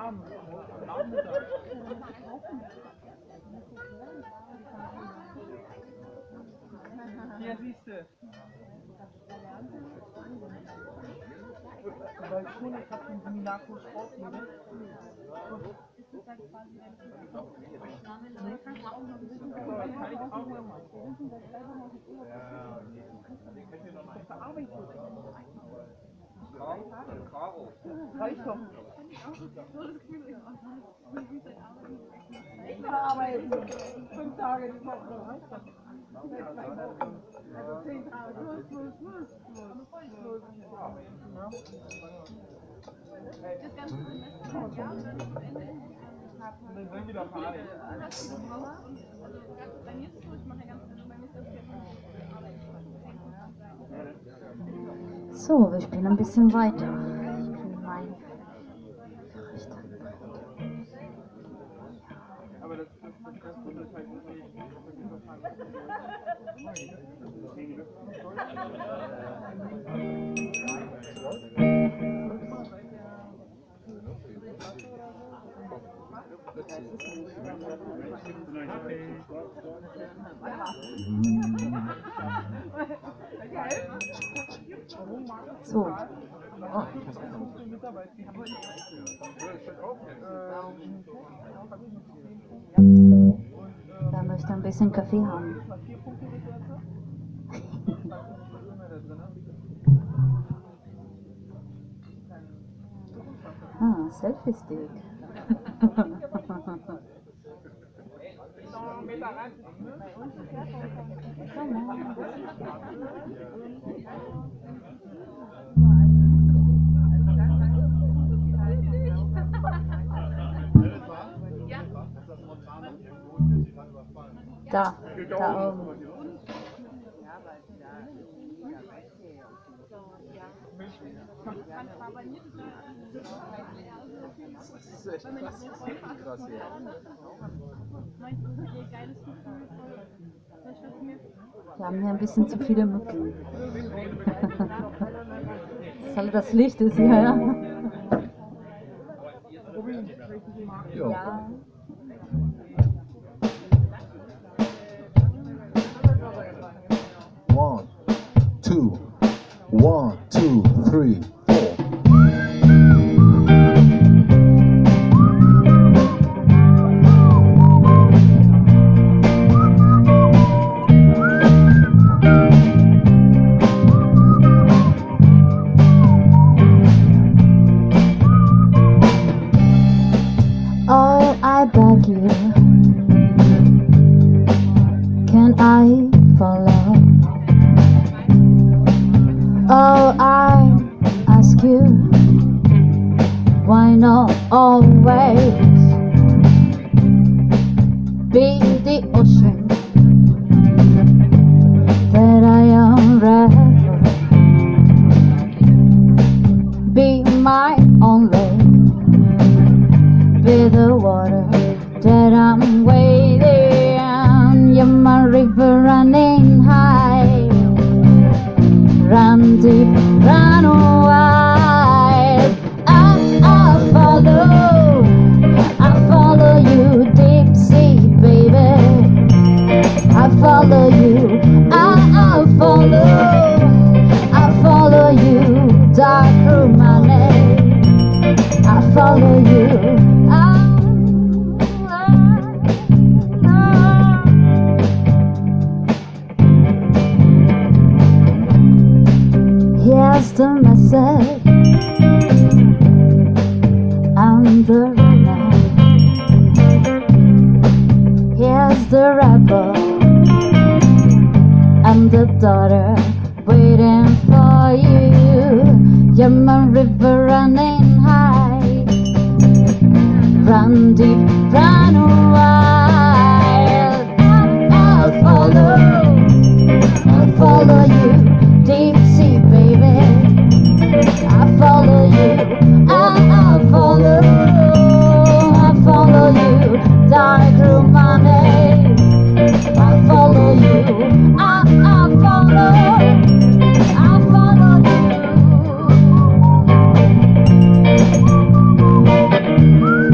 Abend, am Nachmittag. Hier siehst du. Weil schon, ich habe den Seminarkurs Sportlehre. Ist das dann quasi dein kann ich auch noch mal. Reicht doch. Ich verarbeiten. 5 Tage die Woche. Also 10 Tage. Plus. Das ganze Semester, ja, und dann am Ende. Und dann sind wieder Party. Also bei mir ist es so, ich mache ja ganz genau, bei mir ist das jetzt So, wir spielen ein bisschen weiter. Ich bin mein Richter. Aber das ist halt So. Wer möchte ein bisschen Kaffee haben? Ah, Selfie-Stick. Da oben. Das ist echt krass hier. Wir haben hier ein bisschen zu viele Mücken. Das Licht ist hier, ja? Ja. One, two, 3, 4. Oh, I beg you, can I follow? Oh, I ask you, why not always be the ocean that I am rather be my only, be the water that I'm waiting. You're my river running high, run deep, run wide. I follow you deep sea, baby. I follow you, I follow you, dark room, my name. I follow you. Here's the message, I'm the runner. Here's the rebel, I'm the daughter waiting for you. You're my river running high, run deep, run wild. I'll follow you, deep sea, baby. I follow you, I follow you, dark room, money. I follow you, I follow you.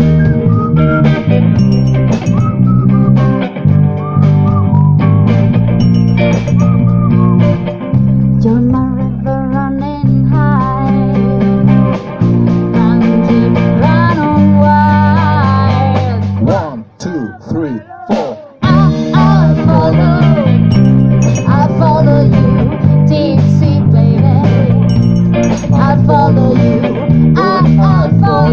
You're my river running high, run deep, run wild. 1, 2, 3, 4. I'll follow you, deep sea baby. I'll follow you, I'll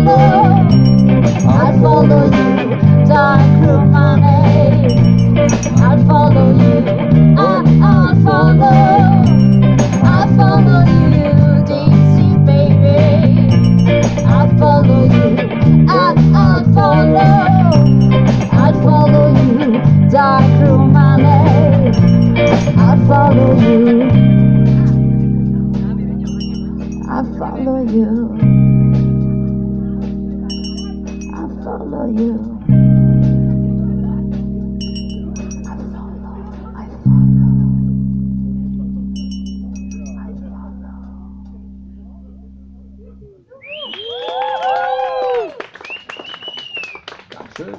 follow you, dark romantic. I'll follow you, I'll follow you, deep sea baby. I'll follow you, I'll follow you, dark romantic. I'll follow you, I'll follow you, I'll follow you. Schön.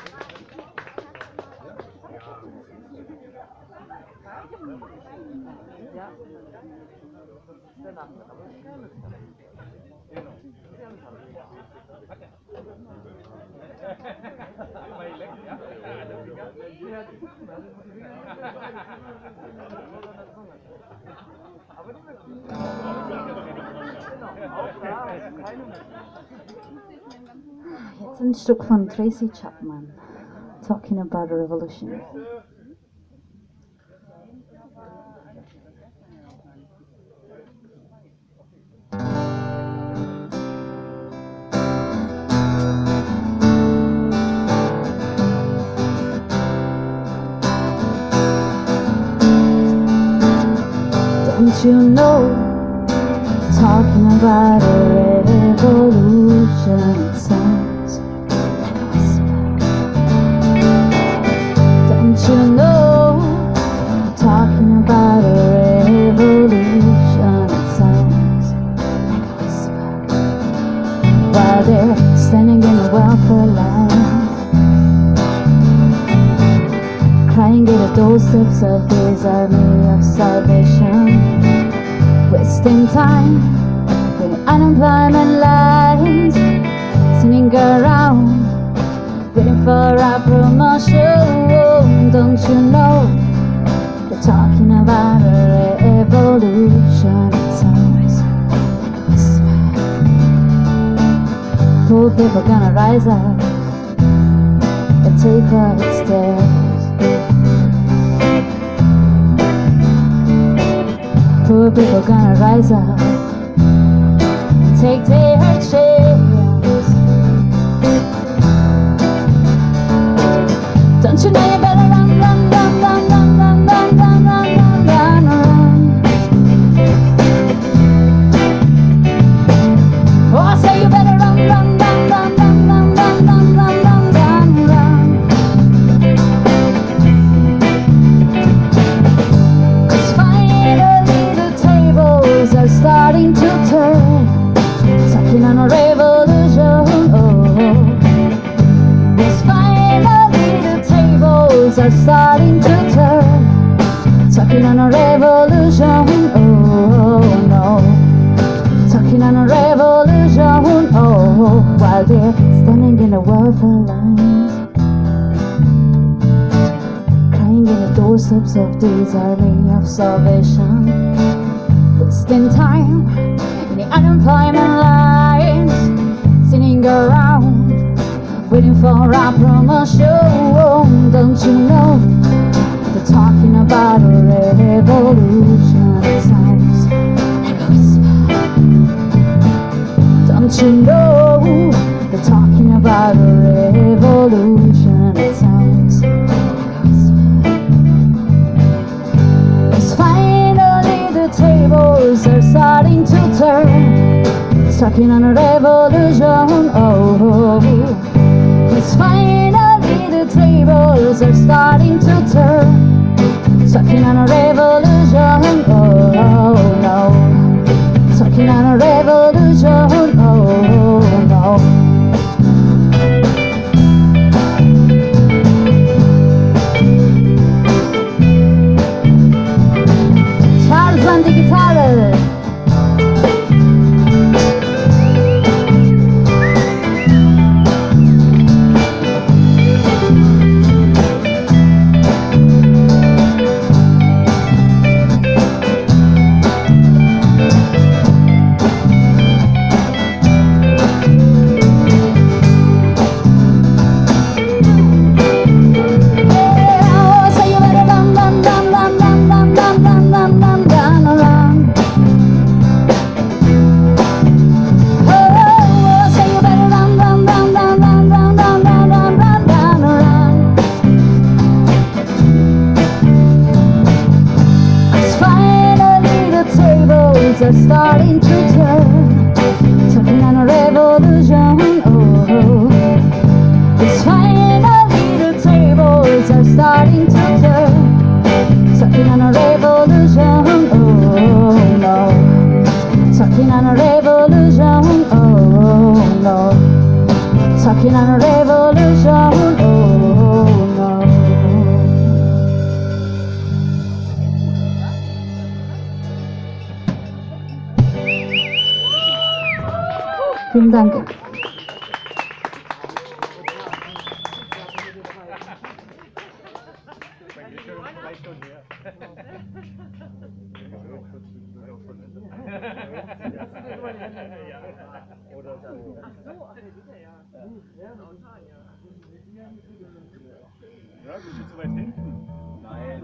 Jetzt ein Stück von Tracy Chapman, Talking About a Revolution. Don't you know, talking about a revolution, it sounds like a whisper. Don't you know, talking about a revolution, it sounds like a whisper. While they're standing in the welfare line, crying at the doorsteps of this army of salvation, wasting time with unemployment lines, sitting around waiting for a promotion. Don't you know, they're talking about a revolution, it sounds like a whisper. Poor people gonna rise up and take what's theirs. Poor people gonna rise up and take their chance. Don't you know you better run, run, run, run, run, run, run, run, run, run, run, run. Oh, I say you better run, run, run, run, run, run, run, run, run, run, run, run. 'Cause finally the tables are starting to turn, talking on a revolution. Yes, finally the tables are starting to turn, talking on a revolution. Oh no, talking on a revolution. Oh, while they're standing in the welfare lines, crying in the doorsteps of this army of salvation, wasting time in the unemployment lines, sitting around waiting for a promotion. Don't you know, they're talking about a revolution, it sounds like a whisper. Don't you know, they're talking about a revolution, it sounds like a whisper. 'Cause finally the tables are starting to turn, talking on a revolution. Oh, yes, finally the tables are starting to turn, talking on a revolution. Oh no, talking on a revolution. Oh no. are starting to turn, talking on a revolution. Oh, it's fine at little tables are starting to turn, talking on a revolution. Oh no, talking on a revolution. Oh no, talking on a revolution. Oh no. Vielen Dank. Ja, du bist so weit hinten. Nein.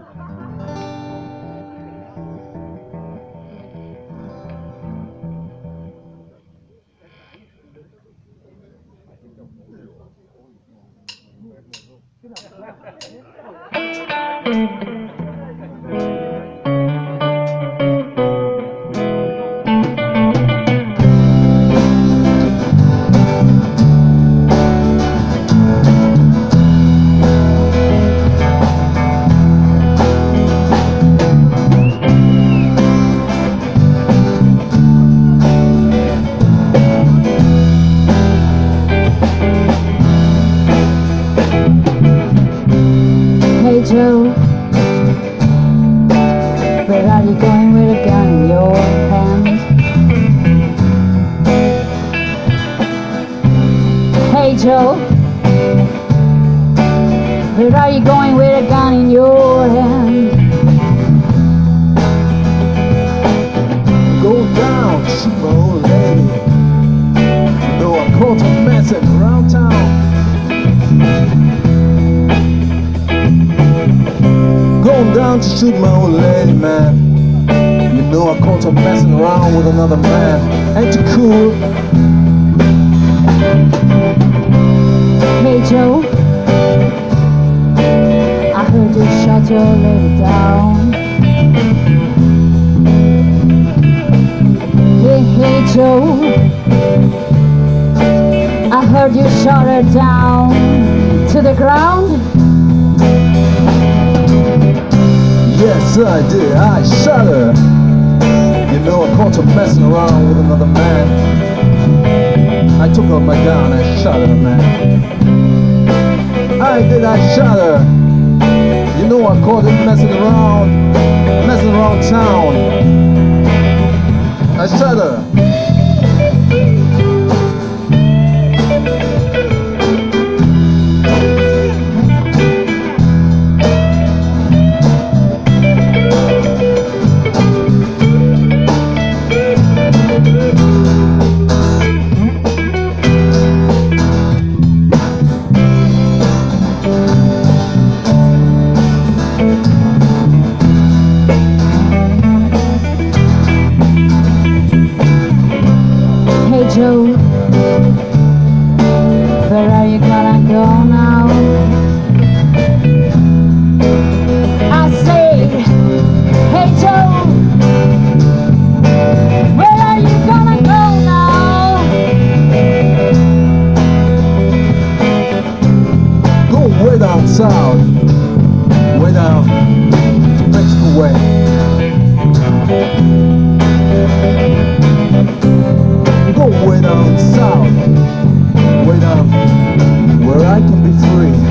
Joe, where are you going with a gun in your hand? Hey Joe, where are you going with a gun in your hand? Go down, shoot my old lady. You know I caught her messing around town. Going down to shoot my old lady, man. You know I caught her messing around with another man. Ain't you cool? Hey Joe, I heard you shot your lady down. Hey Joe, I heard you shot her down to the ground. Yes, I did. I shot her. You know I caught her messing around with another man. I took out my gun and I shot her, man. I did. I shot her. You know I caught her messing around town. I shot her. Joe, where are you gonna go now? I say, hey Joe, where are you gonna go now? Go way down south, way down to Mexico way. Go way down south, way down where I can be free.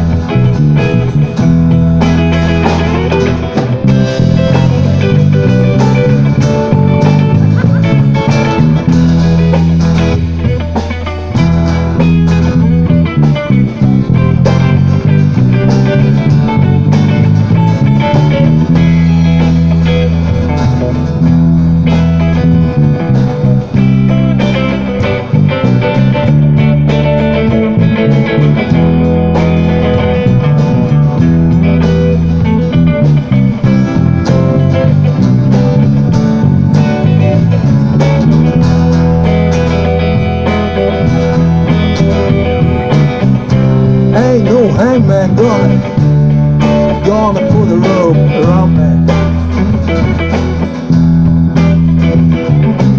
Ain't no hangman gonna put a rope around me.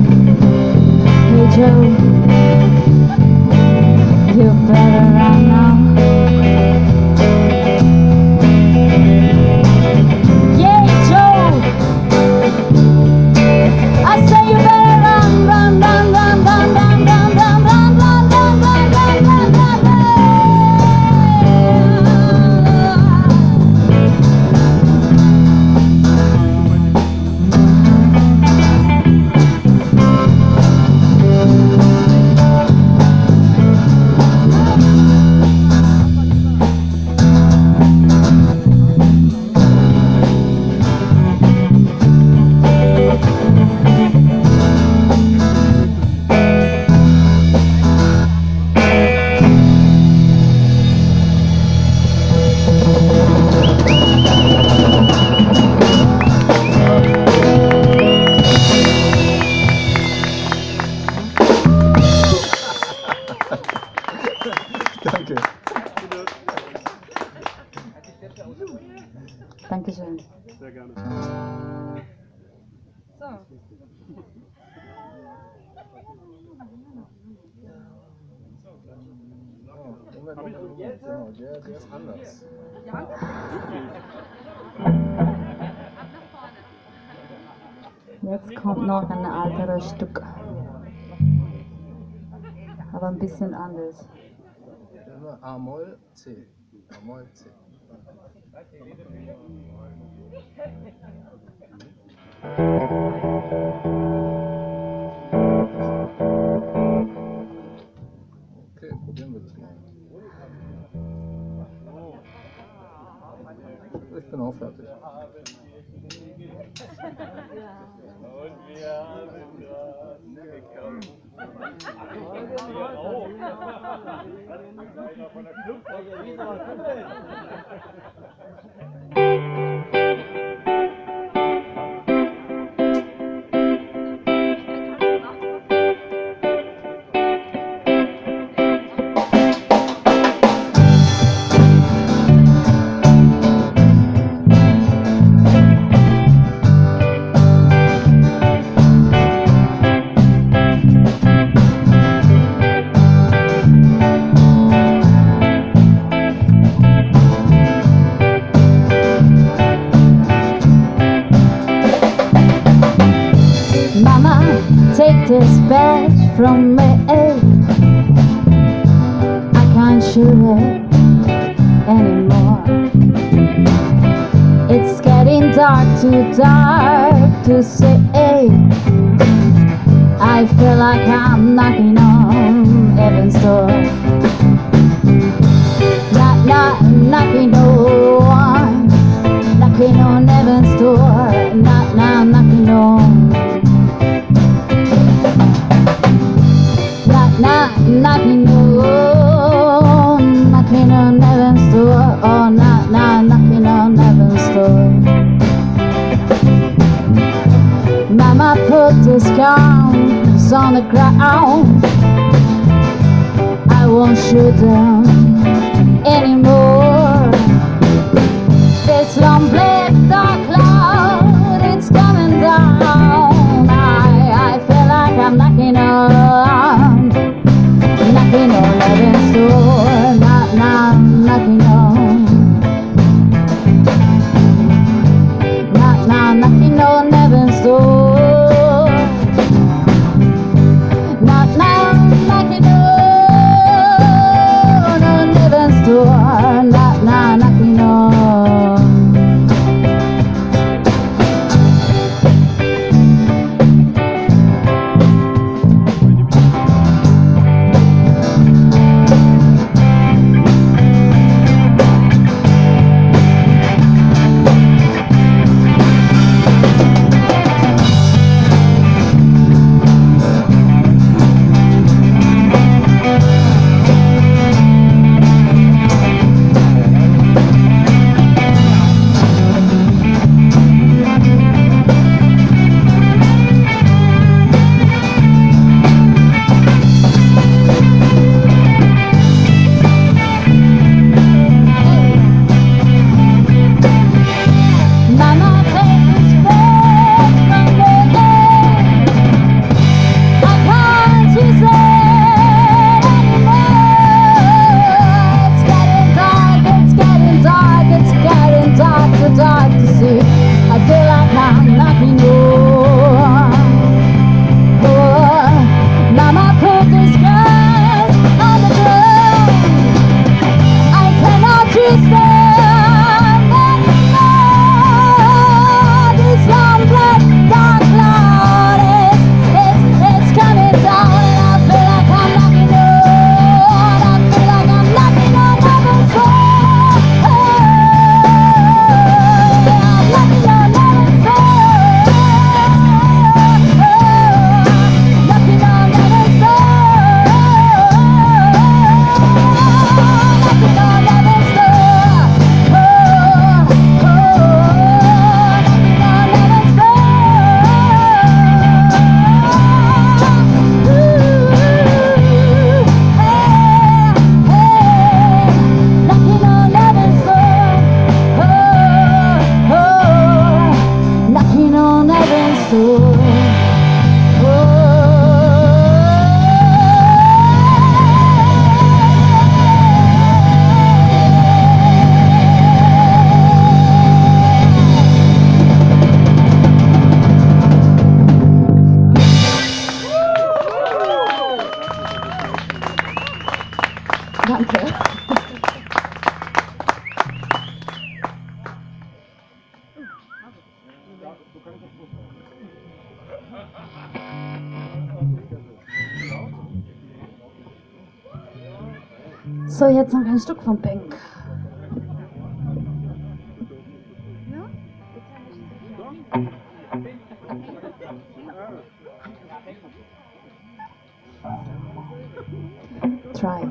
Joe, you better run now. Yeah, Joe, I say you better run, run, run, run, run, run, run, run, run, run, run, run, run, run, run, run. Danke. Dankeschön. Sehr gerne. So. Genau, der ist anders. Ja? Jetzt kommt noch ein alteres Stück. Aber ein bisschen anders. Immer A-Moll, C. A-Moll, C. Okay, probieren wir das mal. Ich bin auch fertig. Und wir sind dran gekommen. Ja, auch. Einer von der Club. Mama, take this badge from me. I can't shoot it anymore. It's getting dark, too dark to see. I feel like I'm knocking on heaven's door. Knocking on, knocking on heaven's door. Knocking on. Knocking on heaven's door. Oh, knocking on heaven's door. Mama put the scars on the ground. I won't shoot them anymore. This long black dark cloud, it's coming down. I feel like I'm knocking on heaven's door. Knocking on. Knocking on heaven's door. Knocking on heaven's door. Knocking on. door. Danke. So, jetzt noch ein Stück vom Pink. Try.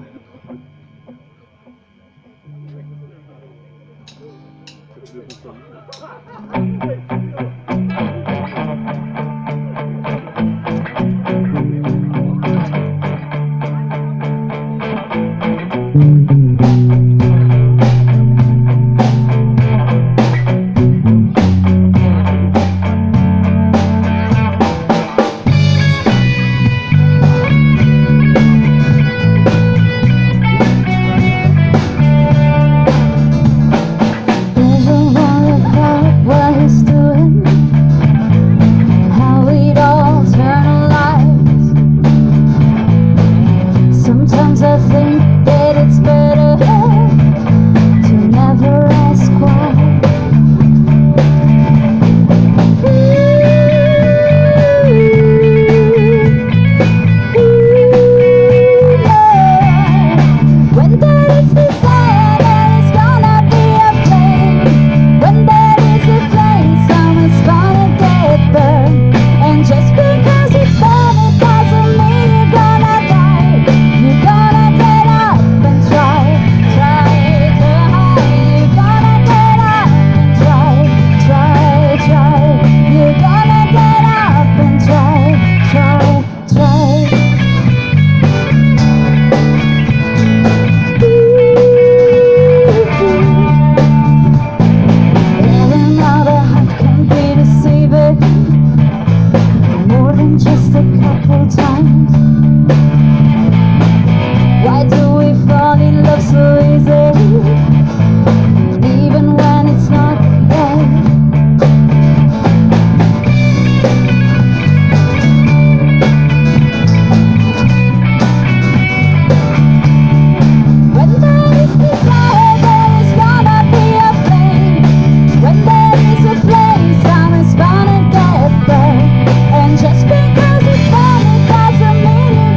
Just because it's fun, it doesn't mean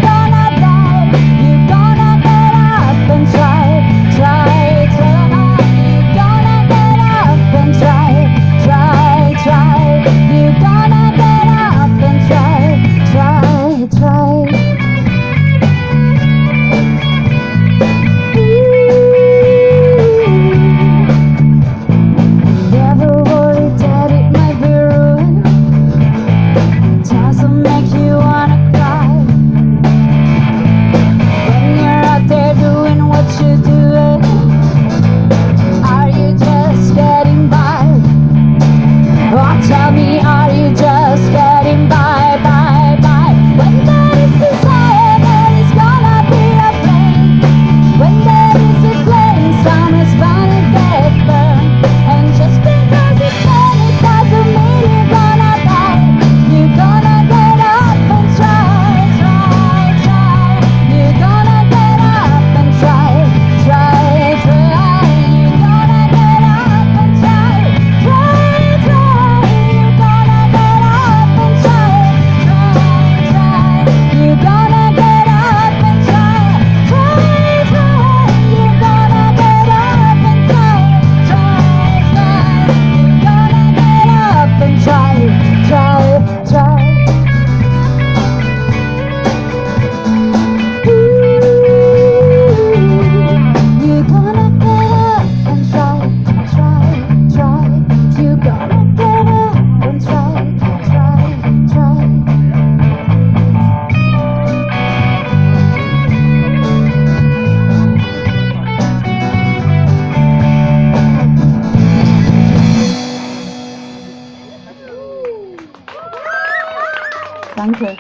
Danke.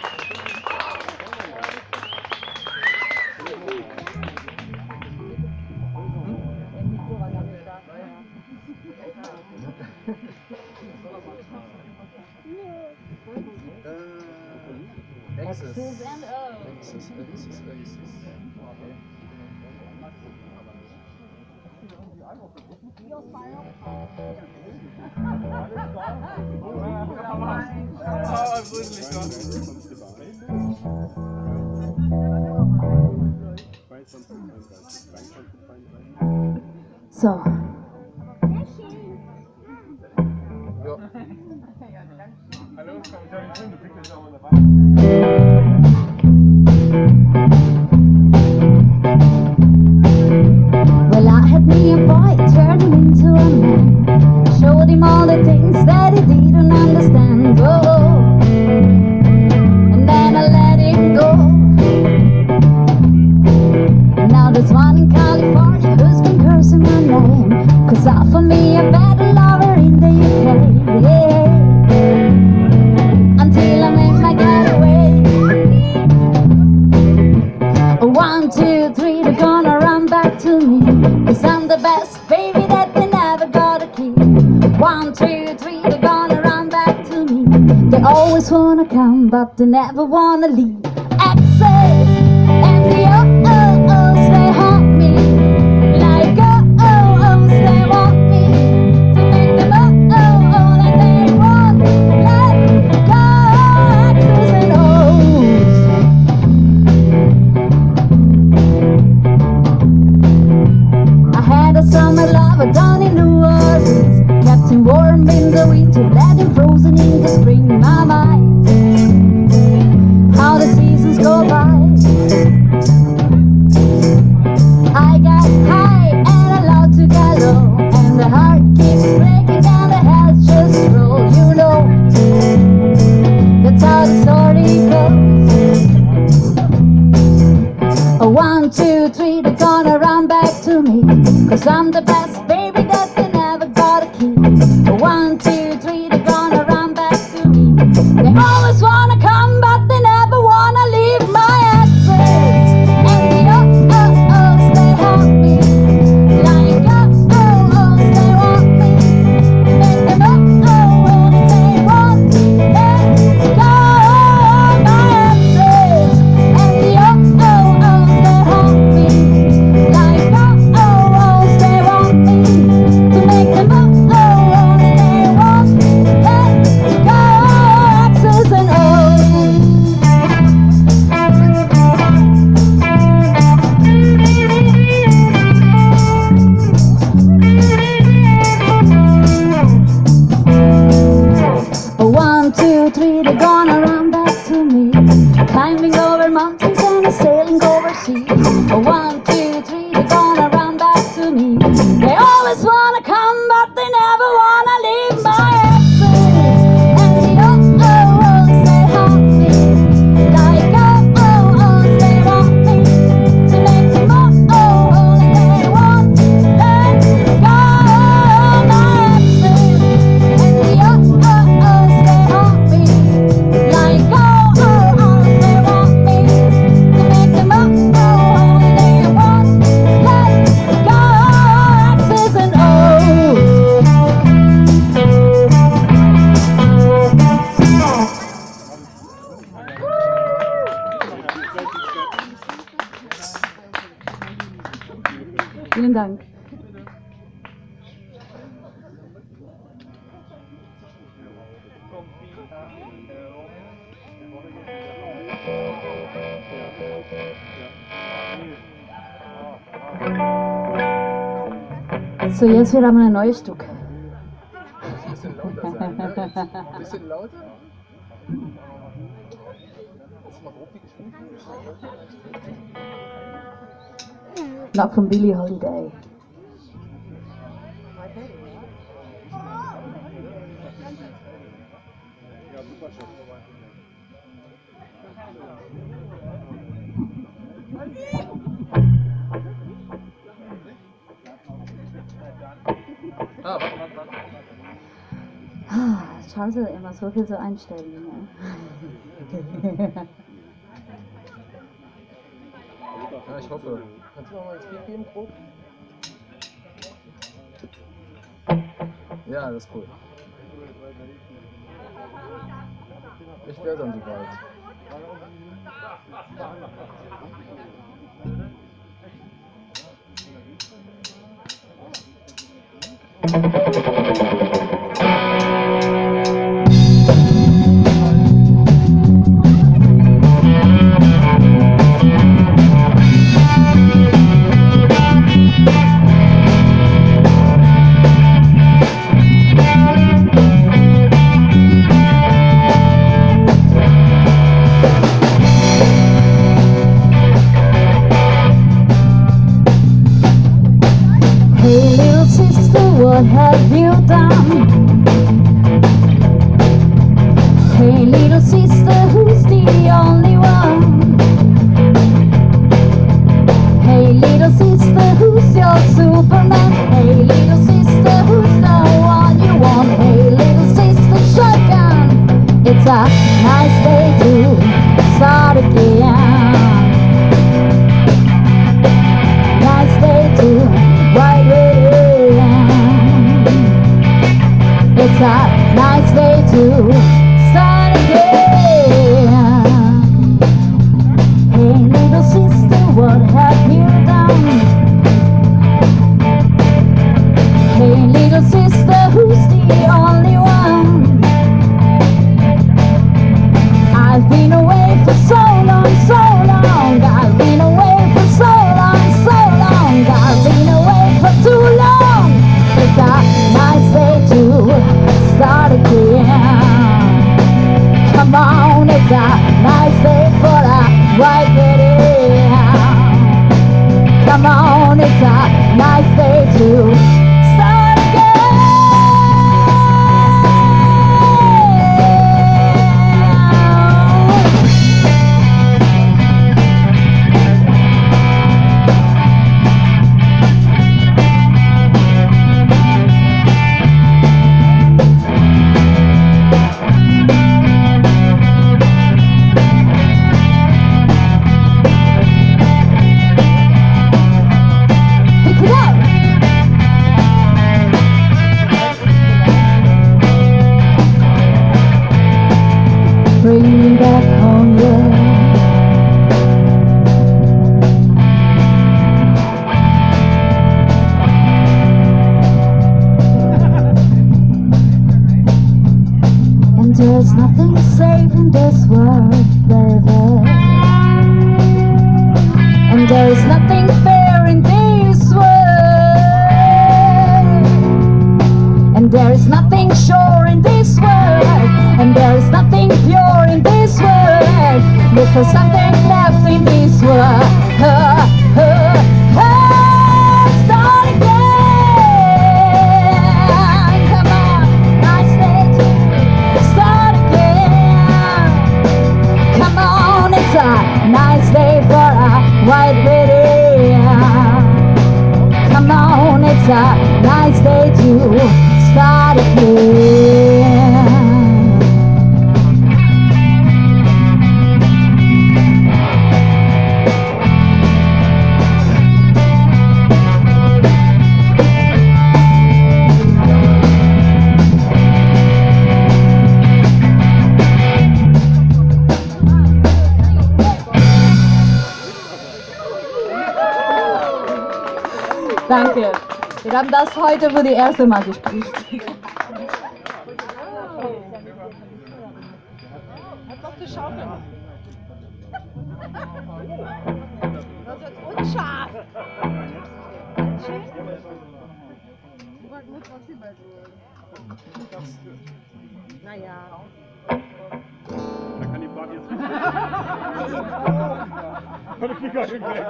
X's. X's and O's. X's. So. Well, I had me a boy, turned him into a man. Showed him all the things that he didn't understand. Oh, and then I let him go. Now there's one in California who's been cursing my name, 'cause I found me a better lover in the UK. Yeah. Until I make my getaway. 1, 2, 3, they're gonna run back to me, 'cause I'm the best baby that they never gotta keep. 1, 2, 3, they're gonna run back to me. They always wanna come, but they never wanna leave. Exes and the oh-oh-ohs, they haunt me. Like oh-oh-ohs, they want me to make them oh-oh-oh that they won't let go. Exes and O's. I had a summer lover down in New Orleans, kept him warm in the winter, let him frozen in the spring. My mind, how the seasons go by. I got high and allowed to get low, and the heart keeps breaking and the heads just roll. You know, that's how the story goes. 1, 2, 3, they're gonna run back to me, 'cause I'm the best baby that they never gotta keep. 1, 2, 3, they're gonna run back to me. They always wanna come, but they never wanna leave. My exes and the oh-oh-ohs, they haunt me. Like oh-oh-ohs, they want me. Make them oh-oh-oh that they won't let go. My exes and the oh-oh-ohs, they haunt me. Like oh-oh-ohs, they want me to make them oh-oh-ohs they won't let go. X's and O's. Oh, 1, 2, 3, they're gonna run back to me. Climbing over mountains and sailing over seas. Oh, 1, 2, 3, they're gonna run back to me. They always wanna come, but they never wanna leave. My exes and the oh-oh-ohs, they haunt me. Like oh-oh-ohs, they want me to make them oh-oh-oh that they won't let go. My exes and the oh-oh-ohs, they haunt me. Like oh-oh-ohs, they want me to make them oh-oh-oh that they won't let go. X's and O's. Vielen Dank. So, jetzt wieder mal ein neues Stück. Ein bisschen lauter sein, ne? Ein bisschen lauter? Hast du mal grob die Geschwindigkeit? Not from Billie Holiday. Ja, super schön. Ah, warte. hasse immer so viel so Einstellungen. Ja, ich hoffe. Kannst du noch mal ins Bier geben, grob? Ja, das ist cool. Ich wäre dann so weit. What have you done? Hey little sister, who's the only one? Hey little sister, who's your Superman? Hey little sister, who's the one you want? Hey little sister, shotgun. It's a nice day to start again. Nice day to ride with it. It's a nice day to start again. Hey little sister, what have you done? Hey little sister, who's the only one? I've been away for so long, so long. I've been away for so long, so long. I've been away for too long. It's a nice day to start again. Come on, it's a nice day for a white lady. Come on, it's a nice day to start again. Bring me back home, yeah. And there's nothing safe in this world, baby. And there's nothing fair in this world. And there's nothing sure in this world. And there's nothing pure in this world. Look for something left in this world. Start again. Come on, nice day to start again. Come on, it's a nice day for a white lady. Come on, it's a nice day to start again. Danke. Wir haben das heute für die erste Mal gespielt. Hat noch die Schaufel. Das ist jetzt unscharf. Schön. Muss trotzdem mal so. Naja. Da kann die Party jetzt nicht. Kann ich gar nicht mehr.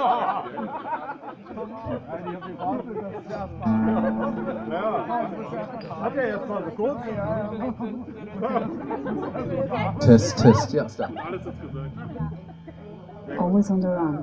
Ich hab die Party, das ist erstmal. Ja. Hat er jetzt mal so kurz? Test, Test, ja, ist da. Alles jetzt gesagt. Always on the run.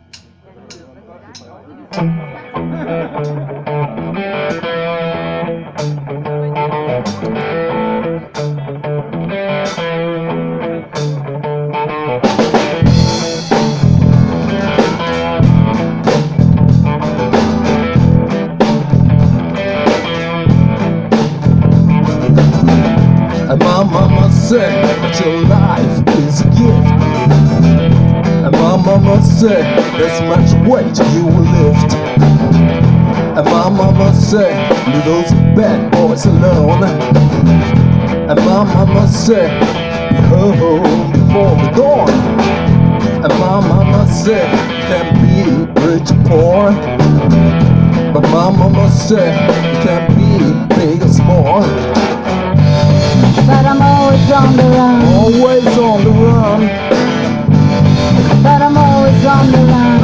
Sehr gut. And my mama said that your life is a gift. And my mama said there's much weight you will lift. And my mama said leave those bad boys alone. And my mama said be home before the dawn. And my mama said can be rich or poor. But my mama said you can be big or small. But I'm always on the run. Always on the run. But I'm always on the run.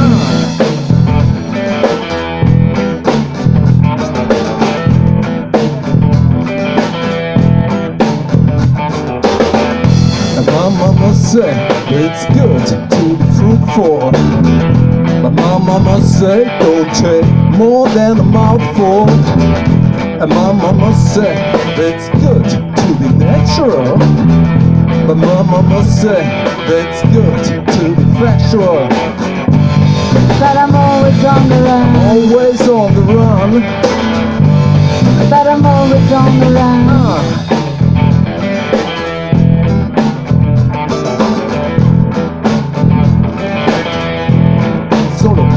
And my mama said it's good to be fruitful. But my mama said don't take more than a mouthful. And my mama said it's good to be natural. But my mama said it's good to be factual. But I'm always on the run. Always on the run. But I'm always on the run. Solo.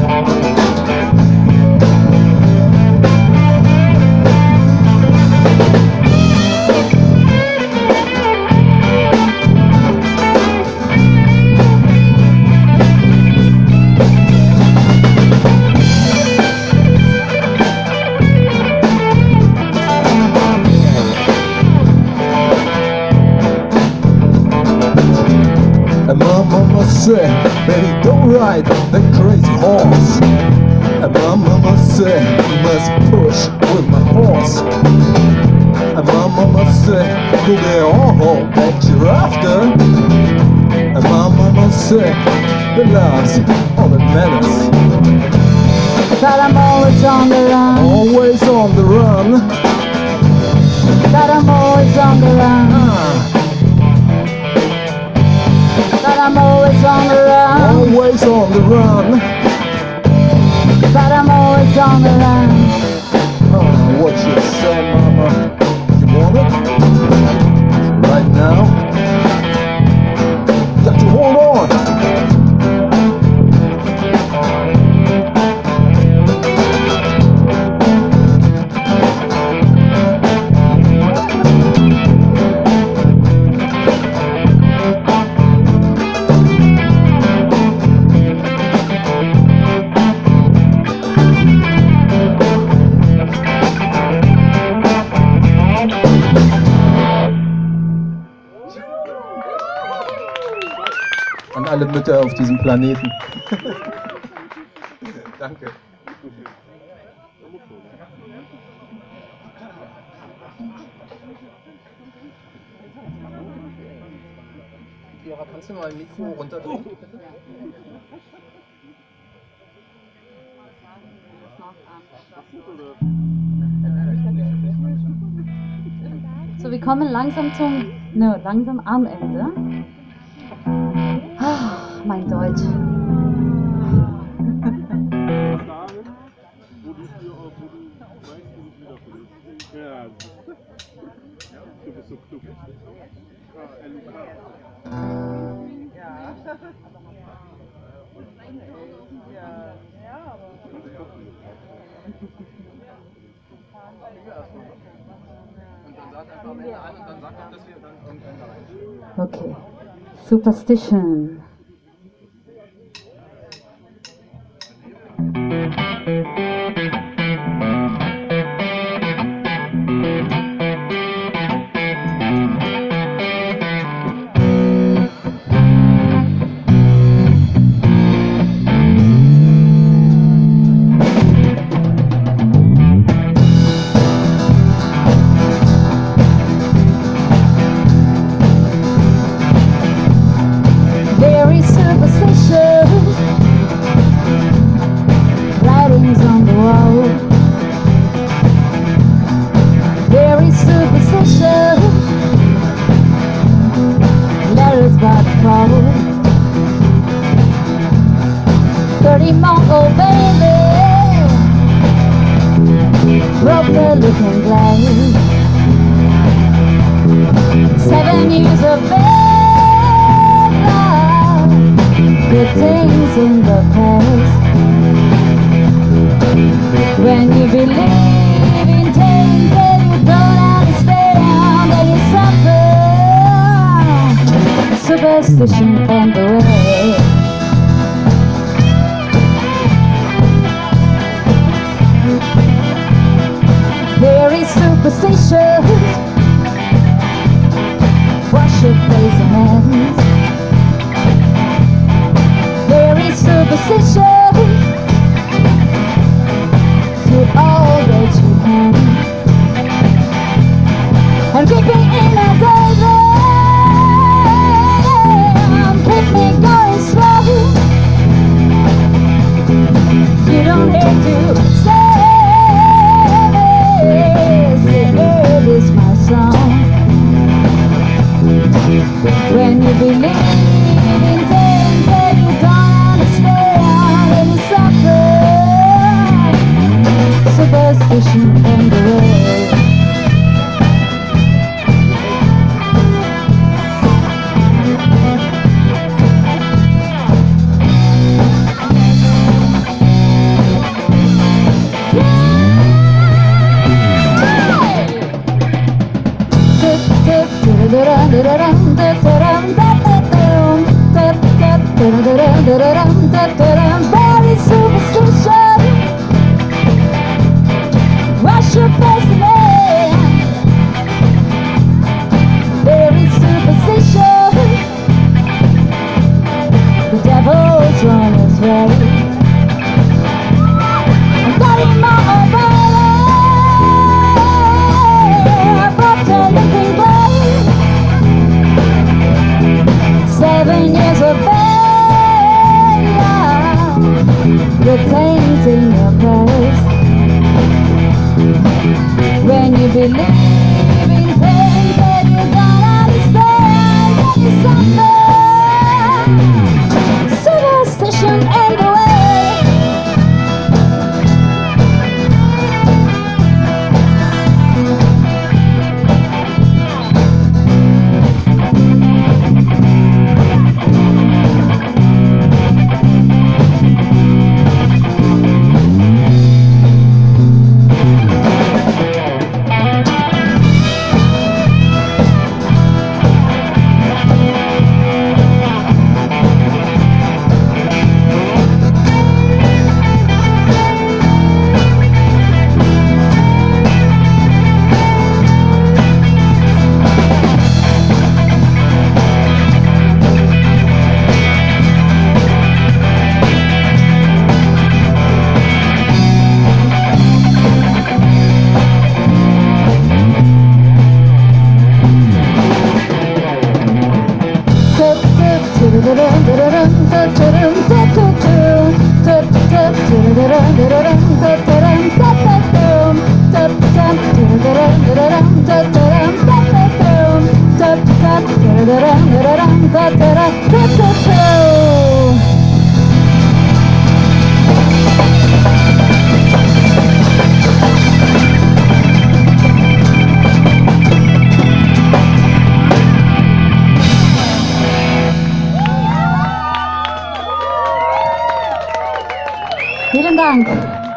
And my mama said, baby, don't ride that crazy horse. And my mama said, you must push with my horse. And my mama said, go get all that you're after. And my mama said, the love's all that matters. But I'm always on the run. Always on the run. But I'm always on the run. But I'm always on the run. Always on the run. But I'm always on the run. What you say, mama? You want it? Right now? Got to hold on. An alle Mütter auf diesem Planeten. Danke. Jora, kannst du mal ein Mikro runterdrehen? So, wir kommen langsam langsam am Ende. Ah, mein Deutsch. Ja, du bist so klug. Okay. Superstition. Very superstitious. Writings on the was but a fall. 30-month-old baby broke the looking glass. 7 years of bad life, good things in the past. When you believe in things that you don't understand, then you suffer superstition and the way. Very superstitious. Wash your face and hands. Very superstitious. Do all that you can. And keep me in a daydream. Keep me going slow. You don't have to say. It is my song. When you believe in things that you don't understand, and you suffer superstition and the way. Very superstition. Wash your face and hands. Very superstition. The devil's on his way. I'm getting my own body. Broke the looking glass. 7 years of failure, good things in your past. When you believe in things that you don't understand, then you suffer superstition and the way. Vielen Dank.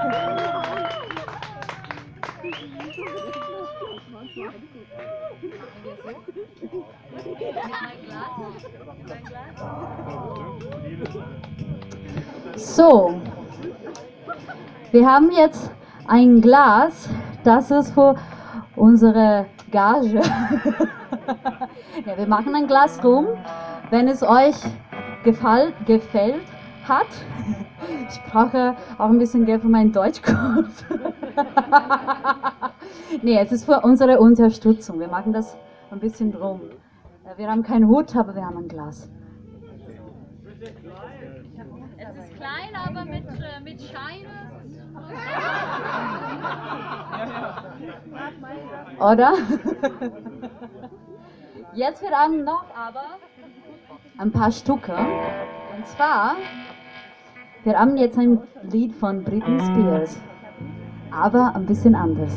So, wir haben jetzt ein Glas, das ist für unsere Gage. Ja, wir machen ein Glas rum, wenn es euch gefällt hat. Ich brauche auch ein bisschen Geld für meinen Deutschkurs. Nee, es ist für unsere Unterstützung. Wir machen das ein bisschen drum. Wir haben keinen Hut, aber wir haben ein Glas. Es ist klein, aber mit Scheine. Oder? Jetzt wir haben noch aber ein paar Stücke. Und zwar, wir haben jetzt ein Lied von Britney Spears, aber ein bisschen anders.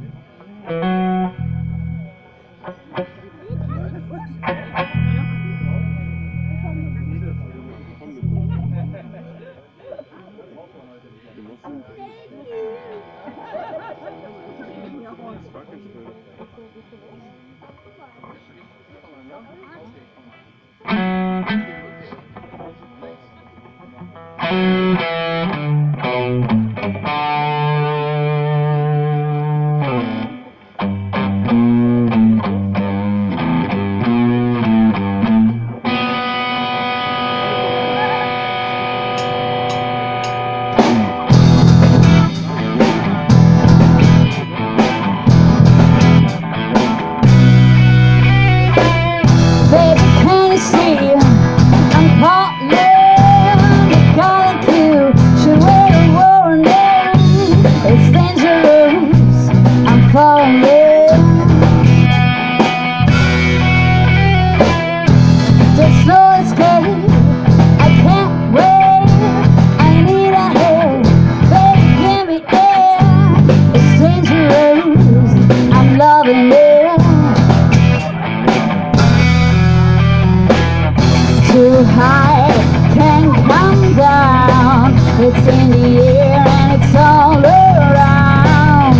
It's in the air and it's all around.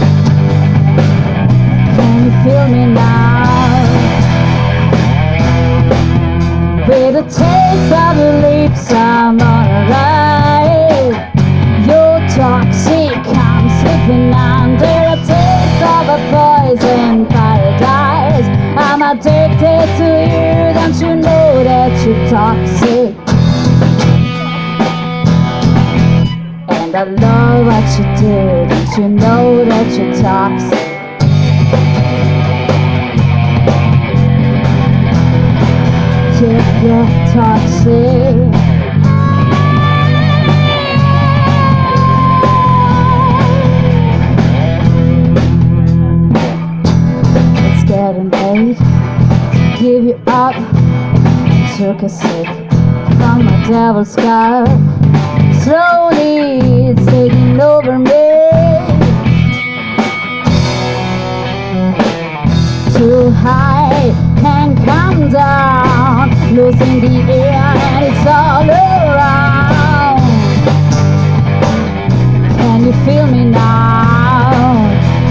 Can you feel me now? With a taste of your lips, I'm on a ride. You're toxic, I'm slipping under a taste of a poison paradise. I'm addicted to you, don't you know that you're toxic? And I love what you do, don't you know that you're toxic? Yeah, you're toxic. It's getting late to give you up. Took a sip from my devil's cup. Slowly it's taking over me. Too high, can't come down. Losing the air and it's all around. Can you feel me now?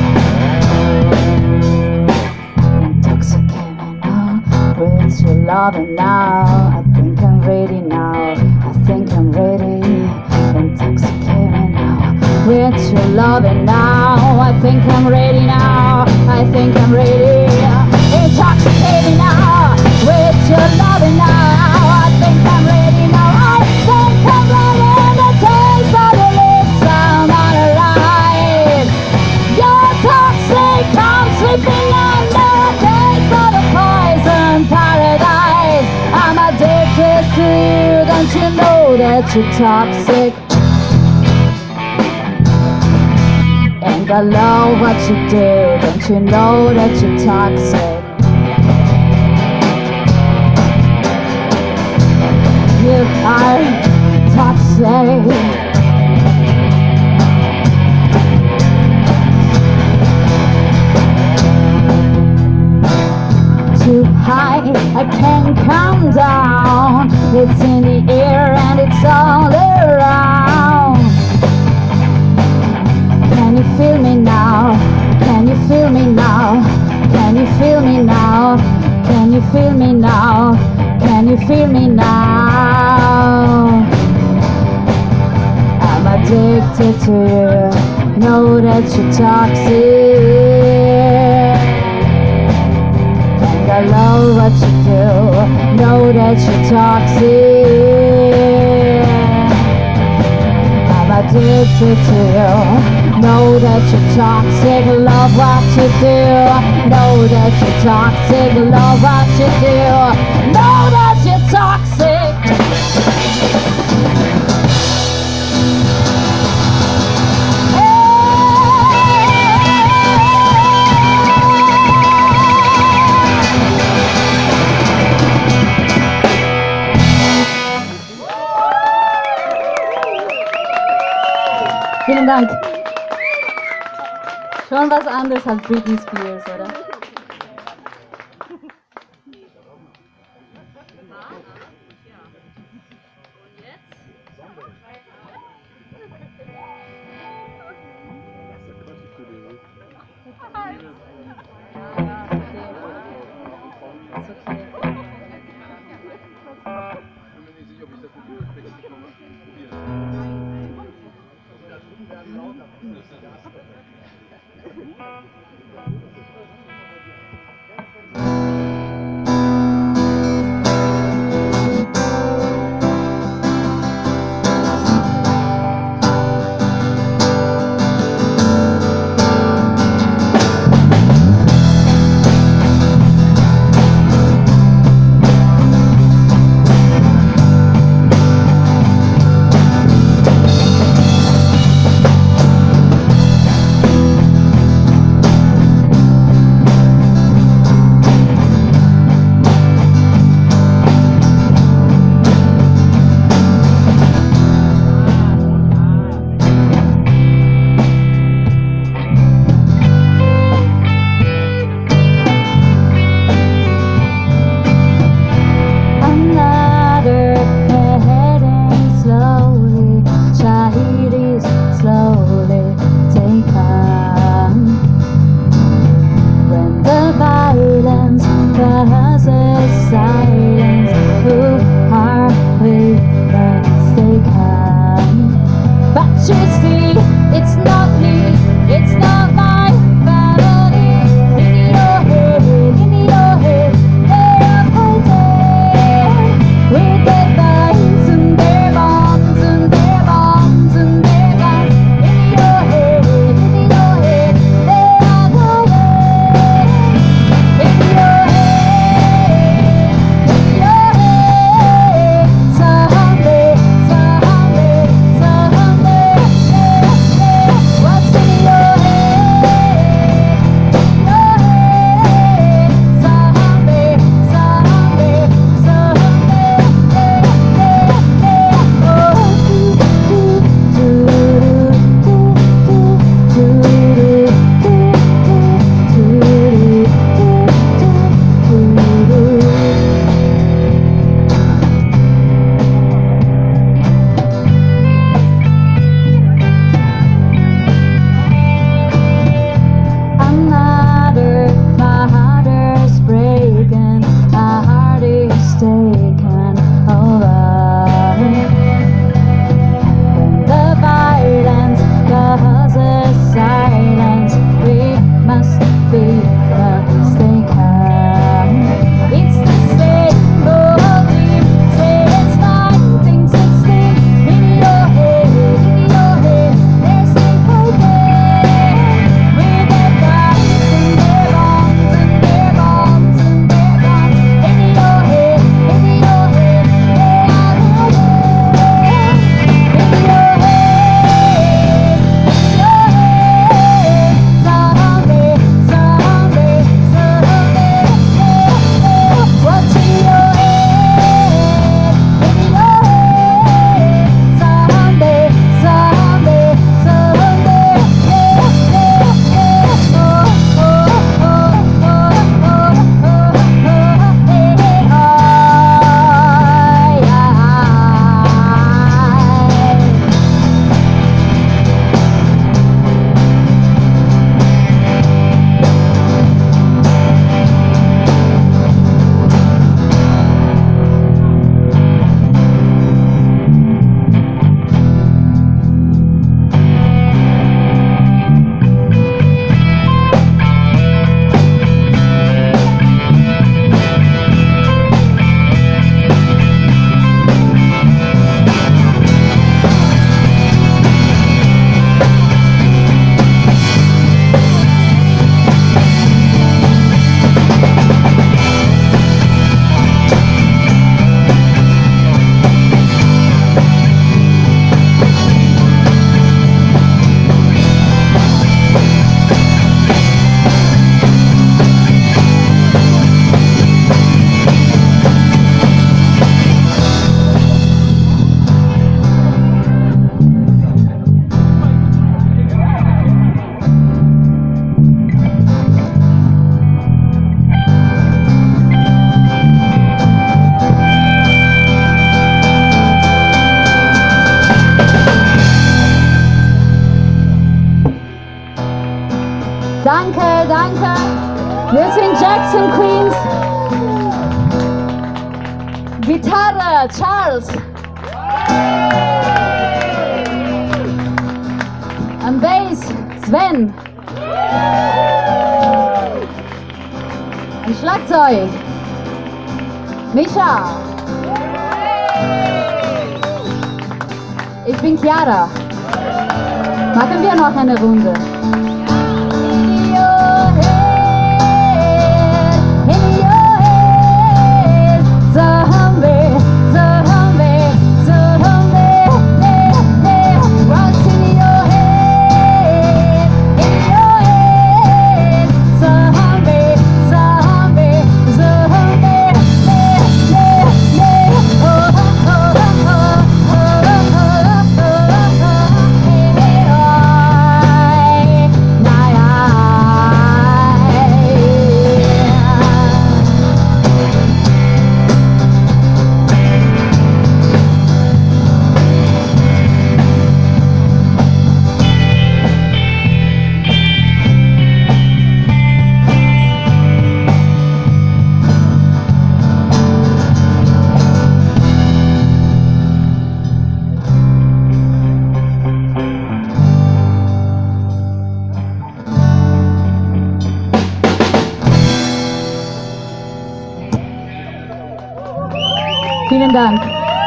Intoxicating now, with your loving now. I think I'm ready now. I think I'm ready. Intoxicating now, with your loving now. I think I'm ready now. I think I'm ready. Intoxicating now, with your loving now. I think I'm ready now. I think I'm ready. The taste of your lips, I'm on a ride. You're toxic, I'm sleeping under a taste of a poison paradise. I'm addicted to you, don't you know that you're toxic? And I love what you do, don't you know that you're toxic? You are toxic. Too high, I can't come down. It's in the air and it's all around. Can you feel me now? Can you feel me now? Can you feel me now? Can you feel me now? Can you feel me now? I'm addicted to you, know that you're toxic. And I love what you do, know that you're toxic. I'm addicted to you, know that you're toxic. Love what you do, know that you're toxic. Love what you do, know that you're toxic. Dank. Schon was anderes als Britney Spears, oder? What's in your head? Gitarre, Charles. Am Bass, Sven. Am Schlagzeug, Micha. Ich bin Chiara. Machen wir noch eine Runde? Vielen Dank.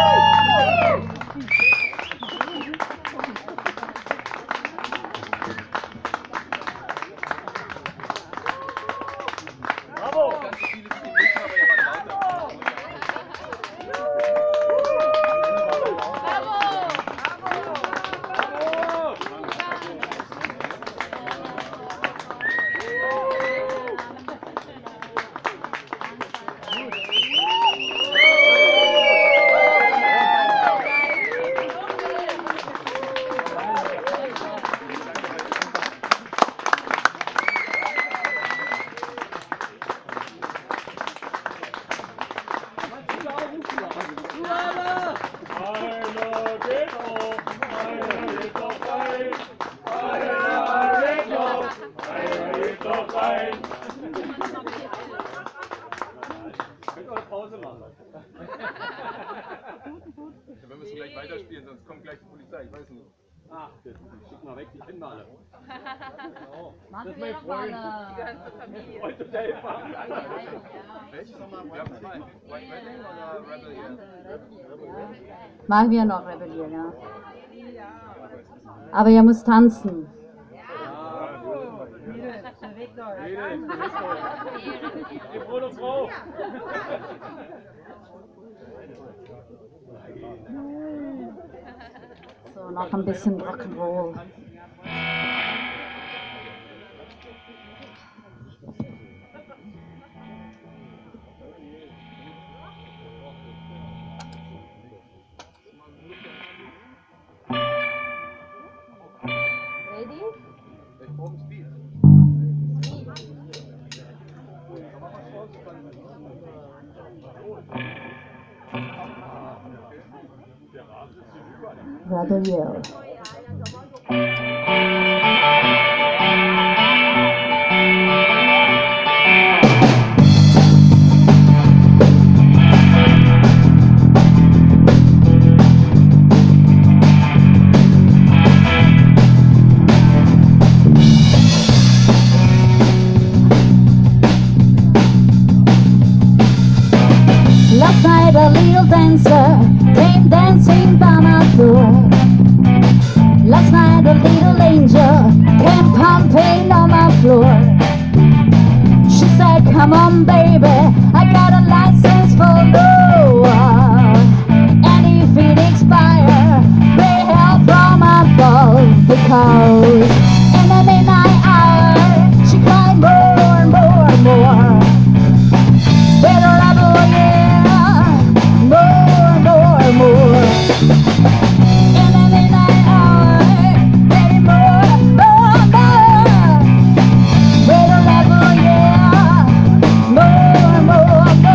Wir müssen gleich weiterspielen, sonst kommt gleich die Polizei, ich weiß nicht. Ach, das schick mal weg, die kennen wir alle. Machen wir noch mal Die ganze Familie. Freund und Helfer. Welches nochmal? Wir haben zwei. White Wedding oder Rebellion? Machen wir noch Rebellion, ja. Aber ihr müsst tanzen. Die Bruder Frau. So, noch ein bisschen Rock'n'Roll. Ready? Ich brauche Speed. Rebellion. Last night a little dancer came dancing by my door. Last night a little angel came pumping on my floor. She said, come on baby, I got a license for love. And if it expires, pray help from above. Because in the midnight hour, she cried more and more and more. Better rebel, yeah, more and more and more. In the midnight hour, baby, more and more. Better rebel, yeah, more and more and more.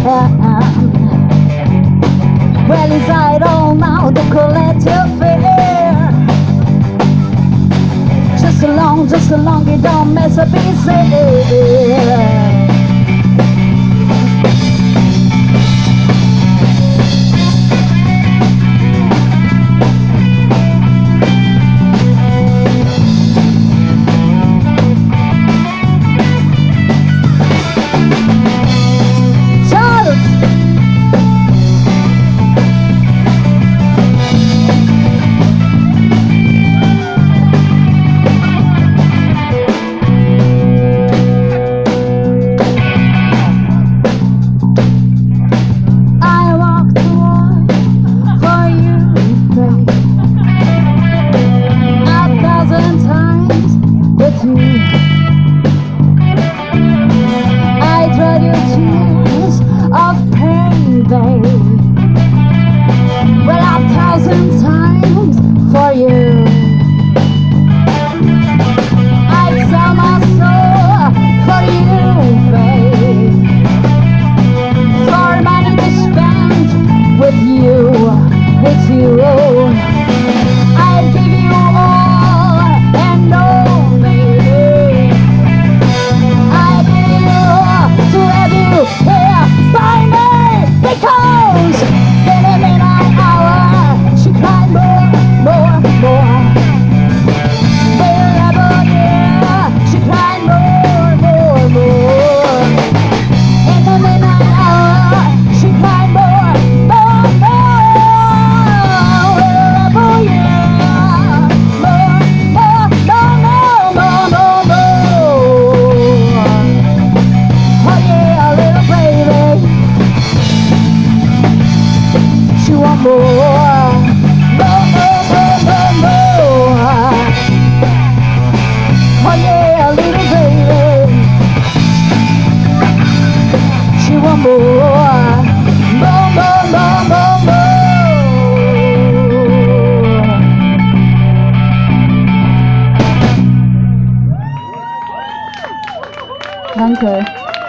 Well, inside all now the collective fear. Just along, it don't mess up easy. Danke.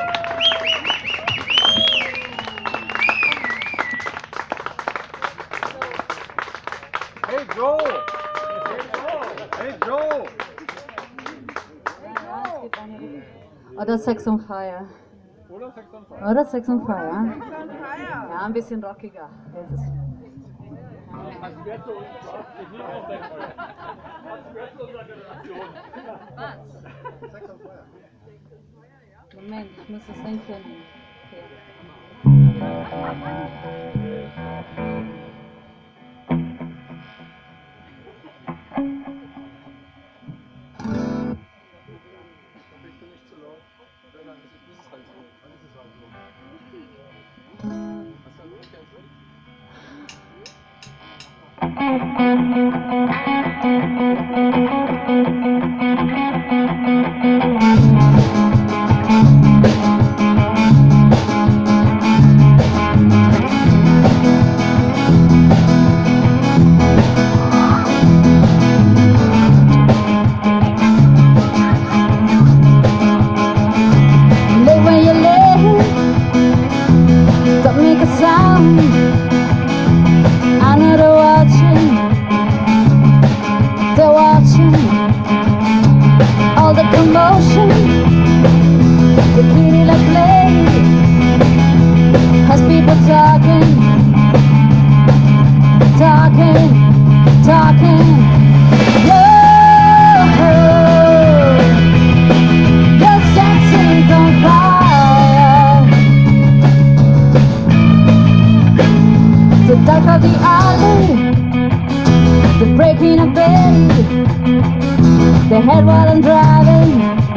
Hey Joe! Hey Joe! Oder Sex on Fire. Oder Sex on Fire? Oder Sex on Fire. Ja, ein bisschen rockiger. Das ist Das wird zu uns, ich liebe auch dein Feuer. Das wird zu unserer Generation. Was? Sex on Fire. Moment, ich muss das Ding finden. Bist du nicht zu laut? Wenn dann ist es halt so. Dann ist es halt so. Hast du wirklich ein Lied? The head while I'm driving,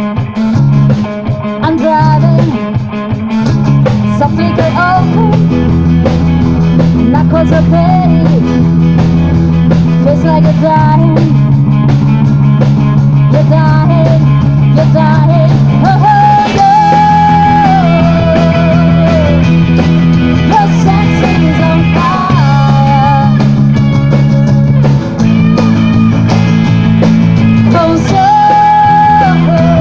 softly get open, knuckles are paid, feels like you're dying, you're dying, you're dying, oh, oh, oh. Your sex is on fire, closer.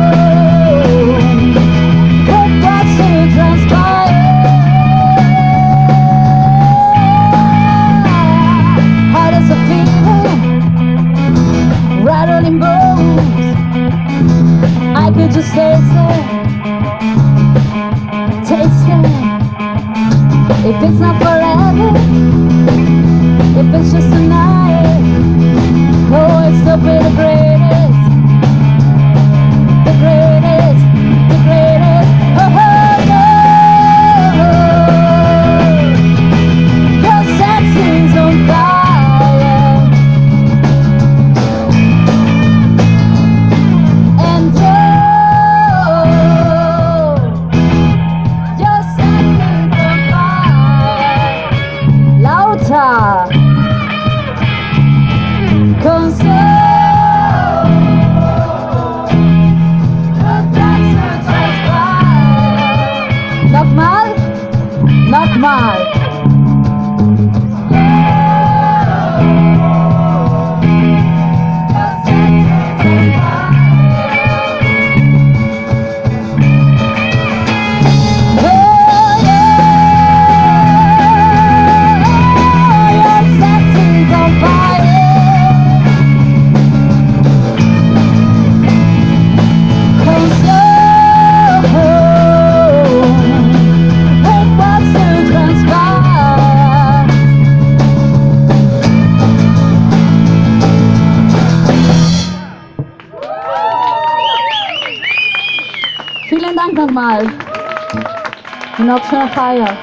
Vielen Dank nochmal. Und noch schöne Feier.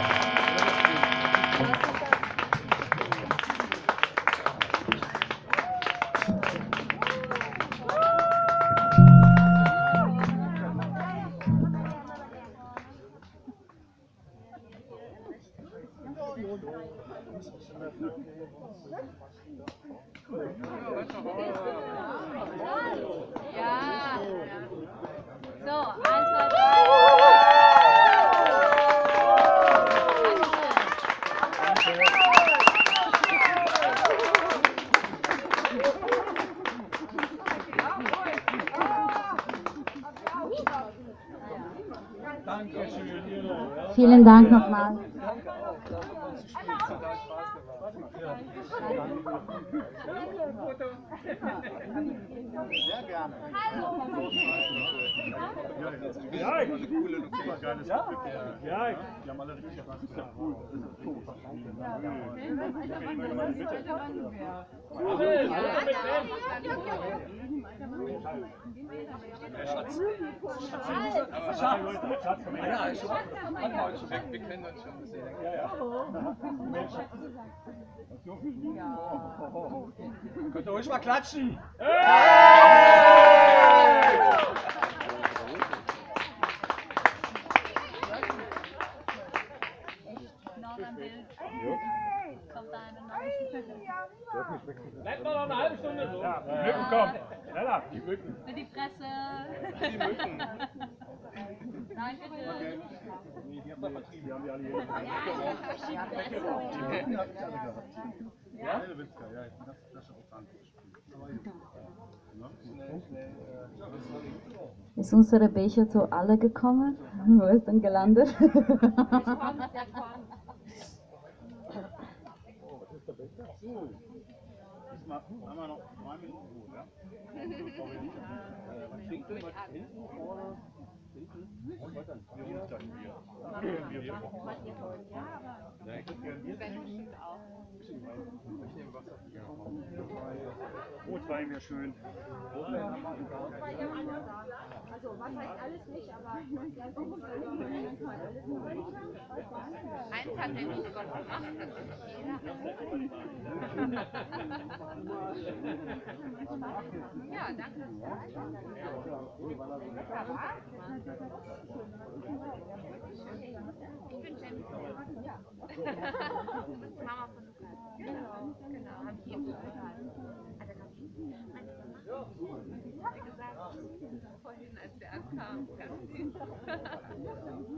Ja. So, 1, 2, 3. Vielen Dank nochmal. Sehr gerne. Ja, eine coole Location. Ja, die haben alle richtig Spaß. Ja, cool. Wir kennen uns schon ein bisschen länger. Könnt ihr ruhig mal klatschen? Noch ein Bild. Kommt eine noch. Bleibt mal noch eine halbe Stunde so. Ja, die Mücken kommen. Schneller, die Mücken. Für die Presse. Die Mücken. Nein, bitte. Nee, die haben wir vertrieben, die haben die alle hier. Die Die habt ihr alle gehabt. Ja? Der Witzka, ja, ich bin das Flasche auf Hand. Ist unsere Becher zu alle gekommen? Wo ist denn gelandet? Diesmal haben wir noch 2 Minuten Ruhe, ja? Rotwein wäre schön. Also, was heißt alles nicht, aber Eins hat der gute Gott gemacht, das ist jeder. Ja, danke. Ich bin Jamie. Mama von Lukas. Genau, habe ich eben schon gesagt. Also, habe ich gesagt, vorhin, als der ankam.